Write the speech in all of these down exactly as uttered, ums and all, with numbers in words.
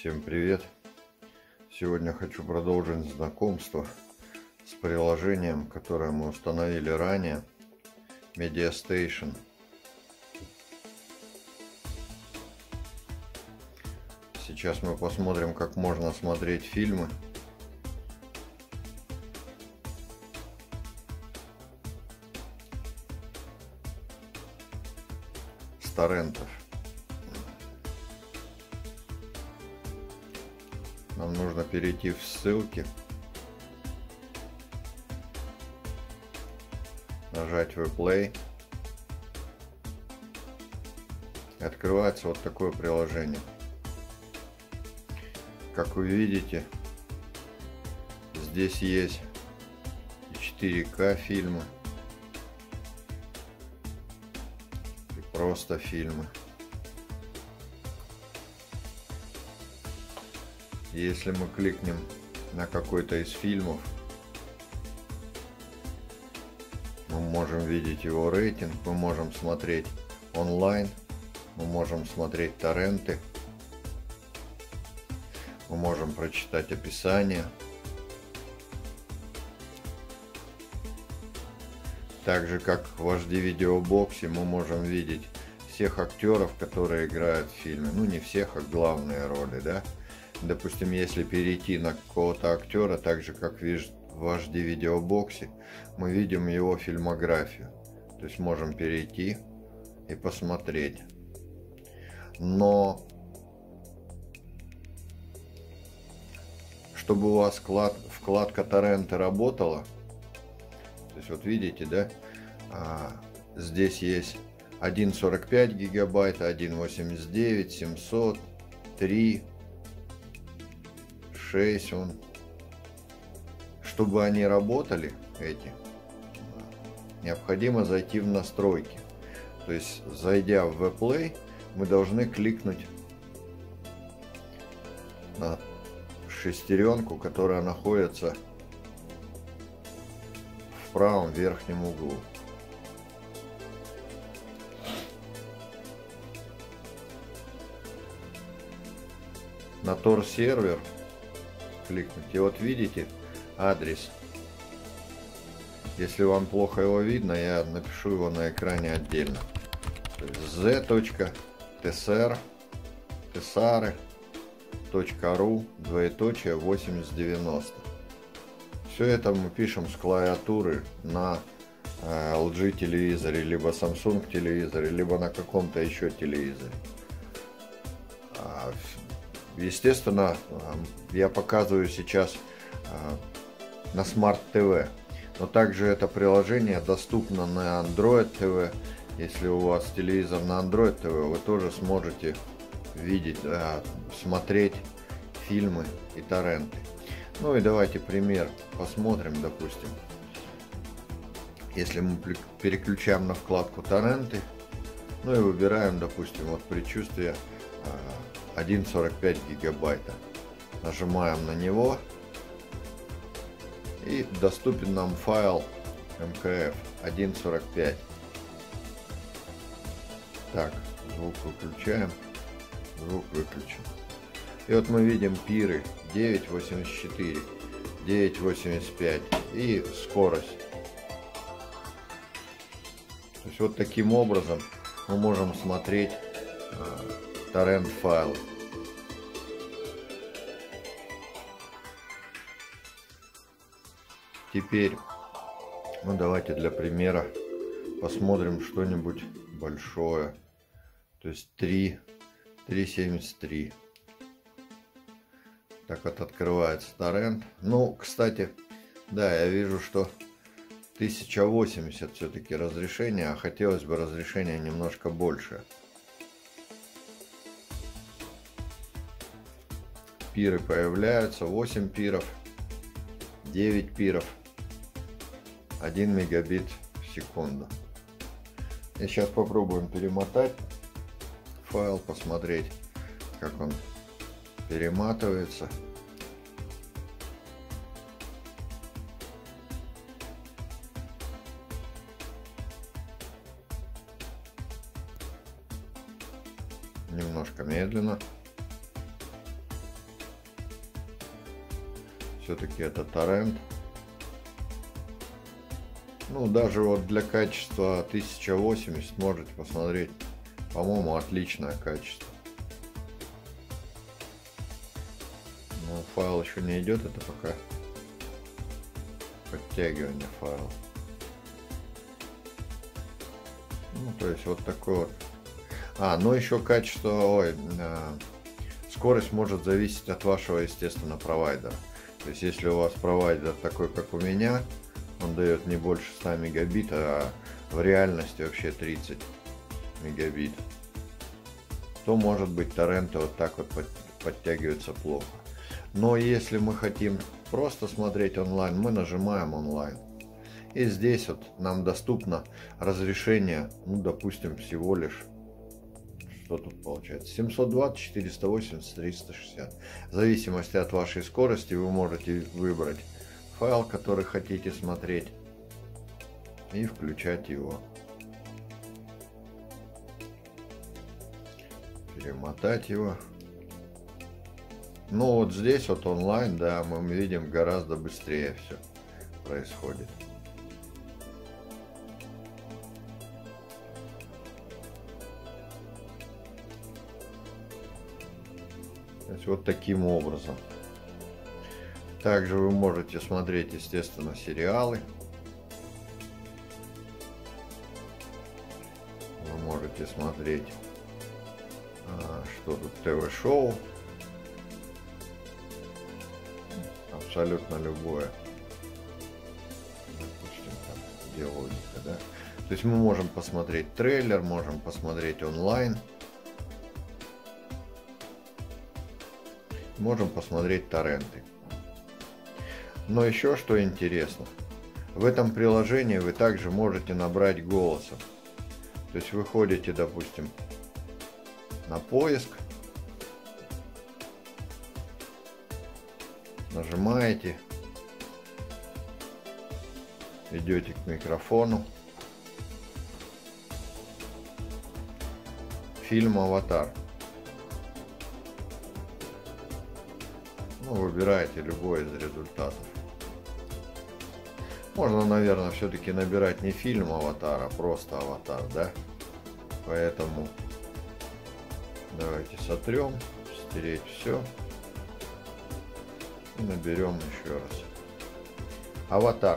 Всем привет! Сегодня хочу продолжить знакомство с приложением, которое мы установили ранее, MediaStation. Сейчас мы посмотрим, как можно смотреть фильмы. С торрентов. Нам нужно перейти в ссылки, нажать в Play. Открывается вот такое приложение. Как вы видите, здесь есть четыре ка фильмы и просто фильмы. Если мы кликнем на какой-то из фильмов, мы можем видеть его рейтинг, мы можем смотреть онлайн, мы можем смотреть торренты, мы можем прочитать описание. Так же, как в эйч ди-видеобоксе, мы можем видеть всех актеров, которые играют в фильме. Ну, не всех, а главные роли, да? Допустим, если перейти на какого-то актера, так же как в эйч ди-видеобоксе, мы видим его фильмографию. То есть можем перейти и посмотреть. Но чтобы у вас вклад, вкладка торренты работала, то есть вот видите, да, а, здесь есть один сорок пять гигабайт, один восемьдесят девять, семьсот, три, шесть, он. Чтобы они работали, эти, необходимо зайти в настройки. То есть, зайдя в Play, мы должны кликнуть на шестеренку, которая находится в правом верхнем углу. На Tor сервер кликнуть. И вот видите адрес. Если вам плохо его видно, я напишу его на экране отдельно. z.tsr tsare.ru двоеточие восемьдесят девяносто. Все это мы пишем с клавиатуры на эл джи телевизоре, либо Samsung телевизоре, либо на каком-то еще телевизоре. Естественно, я показываю сейчас на Smart ти ви, но также это приложение доступно на Android ти ви. Если у вас телевизор на Android ти ви, вы тоже сможете видеть, смотреть фильмы и торренты. Ну и давайте пример посмотрим, допустим. Если мы переключаем на вкладку торренты, ну и выбираем, допустим, вот «Предчувствие» один сорок пять гигабайта. Нажимаем на него, и доступен нам файл эм ка эф один сорок пять. Так, звук выключаем, звук выключен. И вот мы видим пиры девять восемьдесят четыре, девять восемьдесят пять и скорость. То есть вот таким образом мы можем смотреть э, торрент файлы. Теперь, ну давайте для примера посмотрим что-нибудь большое. То есть три, три семьдесят три. Так вот открывается торрент. Ну, кстати, да, я вижу, что тысяча восемьдесят все-таки разрешение, а хотелось бы разрешение немножко больше. Пиры появляются, восемь пиров, девять пиров, один мегабит в секунду. И сейчас попробуем перемотать файл, посмотреть, как он перематывается. Немножко медленно. все-таки это торрент. Ну, даже вот для качества тысяча восемьдесят можете посмотреть. По-моему, отличное качество. Но файл еще не идет, это пока подтягивание файла. Ну, то есть вот такой вот. А, ну еще качество, ой, э, скорость может зависеть от вашего, естественно, провайдера. То есть если у вас провайдер такой, как у меня, он дает не больше ста мегабит, а в реальности вообще тридцать мегабит, то может быть торренты вот так вот подтягиваются плохо. Но если мы хотим просто смотреть онлайн, мы нажимаем онлайн. И здесь вот нам доступно разрешение, ну, допустим, всего лишь, что тут получается, семьсот двадцать, четыреста восемьдесят, триста шестьдесят. В зависимости от вашей скорости вы можете выбрать файл, который хотите смотреть, и включать его. Перемотать его. Ну вот здесь вот онлайн, да, мы видим, гораздо быстрее все происходит. То есть вот таким образом. Также вы можете смотреть, естественно, сериалы. Вы можете смотреть, что тут, ТВ-шоу. Абсолютно любое. Допустим, там, где логика, да? То есть мы можем посмотреть трейлер, можем посмотреть онлайн. Можем посмотреть торренты. Но еще что интересно, в этом приложении вы также можете набрать голосом. То есть вы ходите, допустим, на поиск, нажимаете, идете к микрофону, фильм «Аватар». Ну, выбираете любой из результатов. Можно, наверное, все-таки набирать не фильм «Аватар», а просто «Аватар», да? Поэтому давайте сотрем, стереть все. И наберем еще раз. «Аватар».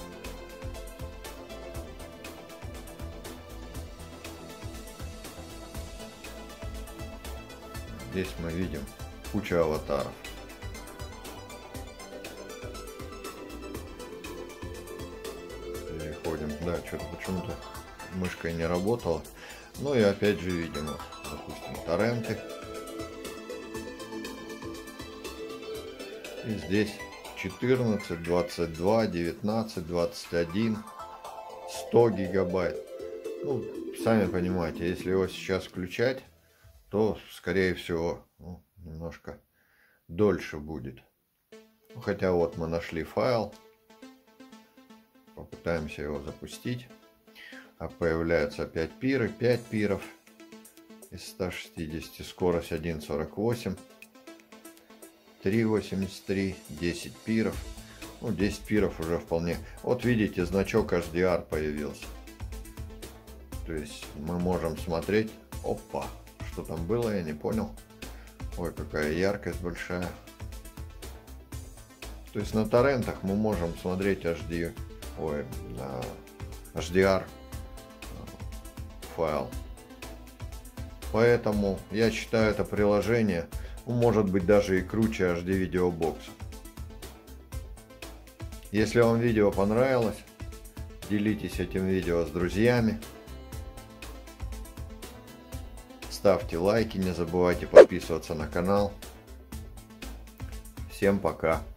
Здесь мы видим кучу аватаров. Переходим. Да, что-то почему-то мышкой не работала. Ну и опять же видим, допустим, торренты. И здесь четырнадцать, двадцать два, девятнадцать, двадцать один, сто гигабайт. Ну, сами понимаете, если его сейчас включать, то, скорее всего, ну, немножко дольше будет. Хотя вот мы нашли файл. Попытаемся его запустить. А появляются опять пиры, пять пиров из ста шестидесяти, скорость один сорок восемь, три восемьдесят три, десять пиров. Ну, десять пиров уже вполне. Вот видите, значок эйч ди ар появился. То есть мы можем смотреть. Опа, что там было, я не понял. Ой, какая яркость большая. То есть на торрентах мы можем смотреть эйч ди, ой, эйч ди ар файл. Поэтому я считаю это приложение, ну, может быть, даже и круче эйч ди видеобокса. Если вам видео понравилось, делитесь этим видео с друзьями. Ставьте лайки, не забывайте подписываться на канал. Всем пока!